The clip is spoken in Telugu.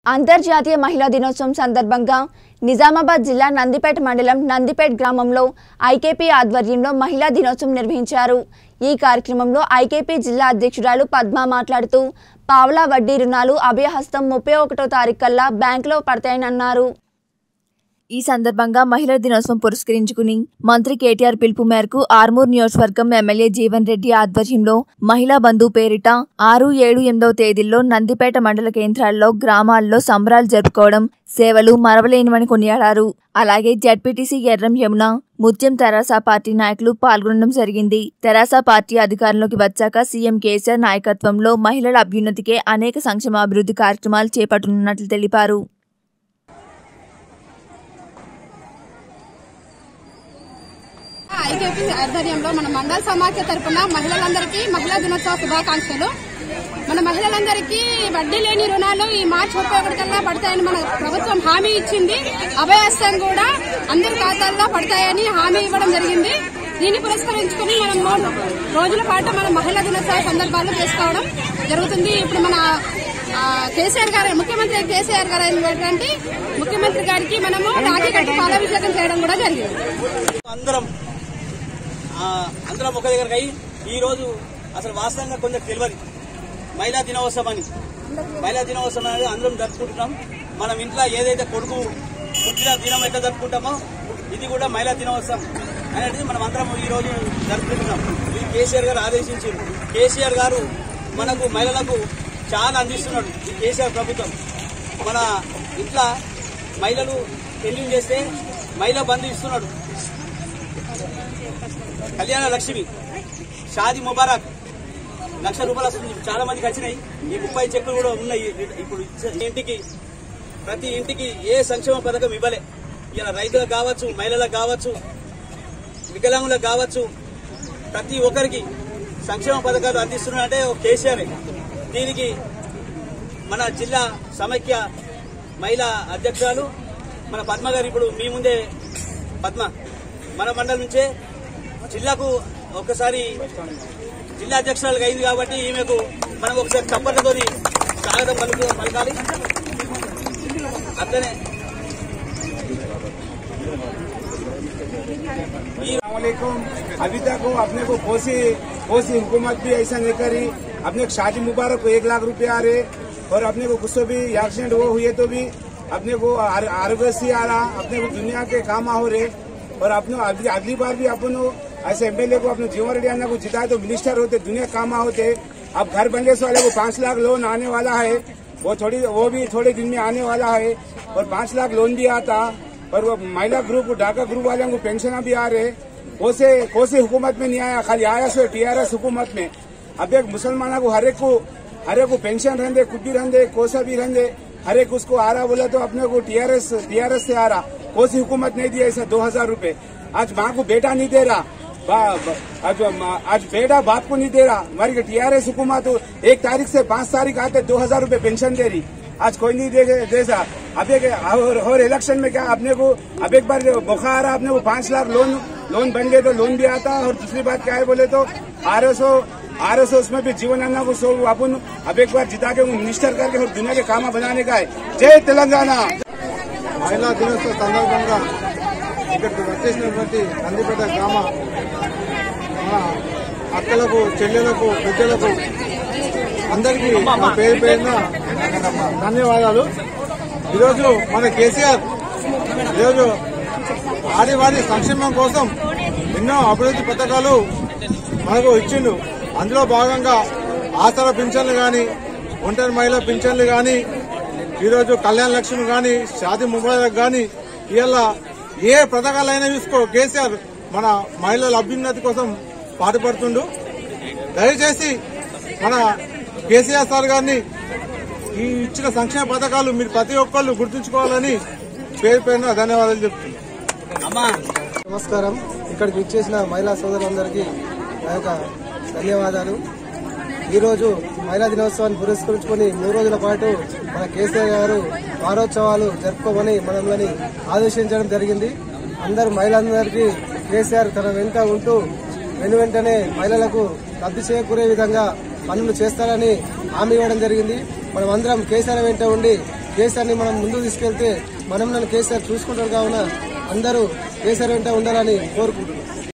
అంతర్జాతీయ మహిళా దినోత్సవం సందర్భంగా నిజామాబాద్ జిల్లా నందిపేట మండలం నందిపేట గ్రామంలో ఐకేపీ ఆధ్వర్యంలో మహిళా దినోత్సవం నిర్వహించారు। ఈ కార్యక్రమంలో ఐకేపీ జిల్లా అధ్యక్షురాలు పద్మ మాట్లాడుతూ పావలా వడ్డీ రుణాలు అభయహస్తం 31వ తారీఖు కల్లా బ్యాంకులో పడతాయని అన్నారు। ఈ సందర్భంగా మహిళా దినోత్సవం పురస్కరించుకుని మంత్రి కేటీఆర్ పిలుపు మేరకు ఆర్మూర్ నియోజకవర్గం ఎమ్మెల్యే జీవన్ రెడ్డి ఆధ్వర్యంలో మహిళా బంధు పేరిట 6, 7, 8వ తేదీల్లో నందిపేట మండల కేంద్రాల్లో గ్రామాల్లో సంబరాలు జరుపుకోవడం సేవలు మరవలేనివని కొనియాడారు। అలాగే జడ్పీటీసీ ఎర్రం యమున, ముత్యం తెరాస పార్టీ నాయకులు పాల్గొనడం జరిగింది। తెరాస పార్టీ అధికారంలోకి వచ్చాక సీఎం కేసీఆర్ నాయకత్వంలో మహిళల అభ్యున్నతికే అనేక సంక్షేమ అభివృద్ధి కార్యక్రమాలు చేపట్టనున్నట్లు తెలిపారు। ఐకేపీ ఆధ్వర్యంలో మన మండల సమాఖ్య తరపున మహిళలందరికీ మహిళా దినోత్సవ శుభాకాంక్షలు। మన మహిళలందరికీ వడ్డీ లేని రుణాలు ఈ మార్చి 31 కల్లా పడతాయని మన ప్రభుత్వం హామీ ఇచ్చింది। అభయహస్తం కూడా అందరి ఖాతాల్లో పడతాయని హామీ ఇవ్వడం జరిగింది। దీన్ని పురస్కరించుకుని మనం 3 రోజుల పాటు మన మహిళా దినోత్సవ సందర్భాలు చేసుకోవడం జరుగుతుంది। ఇప్పుడు మన కేసీఆర్ గారు ముఖ్యమంత్రి కేసీఆర్ గారు అయినటువంటి ముఖ్యమంత్రి గారికి మనము రాఖీ కట్టి పాలాభిషేకం చేయడం కూడా జరిగింది। అందరం ఒక దగ్గర అయ్యి ఈ రోజు అసలు వాస్తవంగా కొంచెం తెలియదు మహిళా దినోత్సవం అని। మహిళా దినోత్సవం అనేది అందరం జరుపుకుంటున్నాం। మనం ఇంట్లో ఏదైతే కొడుకు పుట్టిన దినం ఎట్లా జరుపుకుంటామో ఇది కూడా మహిళా దినోత్సవం అనేది మనం అందరం ఈ రోజు జరుపుకుంటున్నాం। ఇది కేసీఆర్ గారు ఆదేశించారు। కేసీఆర్ గారు మనకు మహిళలకు చాలా అందిస్తున్నాడు। ఈ కేసీఆర్ ప్రభుత్వం మన ఇంట్లో మహిళలు పెళ్లి చేస్తే మహిళా బంధు ఇస్తున్నాడు। కళ్యాణ లక్ష్మి, షాదీ ముబారక్, ₹1,00,000 వస్తుంది। చాలా మందికి వచ్చినాయి। ఈ 30 చెక్కులు కూడా ఉన్నాయి। ఇప్పుడు ఇంటికి ప్రతి ఇంటికి ఏ సంక్షేమ పథకం ఇవ్వలే। ఇలా రైతులకు కావచ్చు, మహిళలకు కావచ్చు, వికలాంగులకు కావచ్చు, ప్రతి ఒక్కరికి సంక్షేమ పథకాలు అందిస్తున్నారంటే కేసీఆర్। దీనికి మన జిల్లా సమైక్య మహిళా అధ్యక్షురాలు మన పద్మ గారు ఇప్పుడు మీ ముందే పద్మ మన మండలం నుంచే జిల్లాకు ఒకసారి జిల్లా అధ్యక్షురాలుగా అయింది కాబట్టి ఈమెకు మనం ఒకసారి చప్పట్లతో స్వాగతం పలకాలి। అట్లనే अभी तक वो अपने को कोसी हुकूमत भी ऐसा नहीं करी। अपने शादी मुबारक को 1 लाख रुपए आ रहे और अपने को कुछ भी एक्सीडेंट वो हुए तो भी अपने को आरोग्य आ रहा। अपने को दुनिया के काम हो रहे और अपने अगली बार भी अपन ऐसे एमएलए को अपने जीवन रेड्डी अन्ना को जिताए तो मिनिस्टर होते, दुनिया काम होते। अब घर बनने से वाले को 5 लाख लोन आने वाला है, वो भी थोड़े दिन में आने वाला है और 5 लाख लोन भी आता। और वो महिला ग्रुप ढाका ग्रुप वालों को पेंशन भी आ रहे। कोसे हुकूमत में नहीं आया, खाली आया सो टीआरएस हुकूमत में। अब एक मुसलमानों को हर एक को पेंशन रहते, कुछ भी रहते, कोसा भी रहते, हर एक उसको आ रहा बोला तो अपने को टीआरएस से आ रहा। कोसी हुकूमत नहीं दिया ऐसा 2000 रुपए। आज माँ को बेटा नहीं दे रहा, आज बेटा बाप को नहीं दे रहा। हमारी टीआरएस हुकूमत 1 तारीख से 5 तारीख आते 2000 रुपए पेंशन दे रही। आज कोई नहीं देगा। अब एक और इलेक्शन में क्या अपने को अब एक बार मौका आ रहा, अपने को 5 लाख लोन बन गए तो लोन भी आता। और दूसरी बात क्या है बोले तो आरएसओ उसमें भी जीवन अन्ना को सो अपन अब एक बार जिता के मिनिस्टर करके और दुनिया के काम बनाने का है। जय तेलंगाना। महिला दिनोत्सव సందర్భంగా ఇక్కడికి వచ్చేసినటువంటి నందిపేట గ్రామ అక్కలకు, చెల్లెలకు, బిడ్డలకు అందరికీ పేరు పేరున ధన్యవాదాలు। ఈరోజు మన కేసీఆర్ ఈరోజు ఆదివారీ సంక్షేమం కోసం ఎన్నో అభివృద్ధి పథకాలు మనకు ఇచ్చిండు। అందులో భాగంగా ఆసరా పింఛన్లు గాని, ఒంటరి మహిళా పింఛన్లు గాని, ఈరోజు కళ్యాణ లక్ష్మి గాని, షాదీ ముబారక్ గాని, ఇలా ఏ పథకాలైనా చూసుకో కేసీఆర్ మన మహిళల అభ్యున్నతి కోసం పాటుపడుతుండు। దయచేసి మన కేసీఆర్ సార్ గారిని ఈ ఇచ్చిన సంక్షేమ పథకాలు మీరు ప్రతి ఒక్కళ్ళు గుర్తుంచుకోవాలని పేరు పేరున ధన్యవాదాలు చెప్తున్నాను। నమస్కారం। ఇక్కడికి విచ్చేసిన మహిళా సోదరులందరికీ నా యొక్క ధన్యవాదాలు। ఈరోజు మహిళా దినోత్సవాన్ని పురస్కరించుకుని 3 రోజుల పాటు మన కేసీఆర్ గారు వారోత్సవాలు జరుపుకోమని మనల్ని ఆదేశించడం జరిగింది। అందరు మహిళలందరికీ కేసీఆర్ తన వెంట ఉంటూ వెంటనే మహిళలకు లబ్ధి చేకూరే విధంగా పనులు చేస్తారని హామీ ఇవ్వడం జరిగింది। మనమందరం కేసీఆర్ వెంట ఉండి కేసీఆర్ ని మనం ముందుకు తీసుకెళ్తే మనం కేసీఆర్ చూసుకుంటారు కావున అందరూ కేసీఆర్ వెంట ఉండాలని కోరుకుంటున్నాం.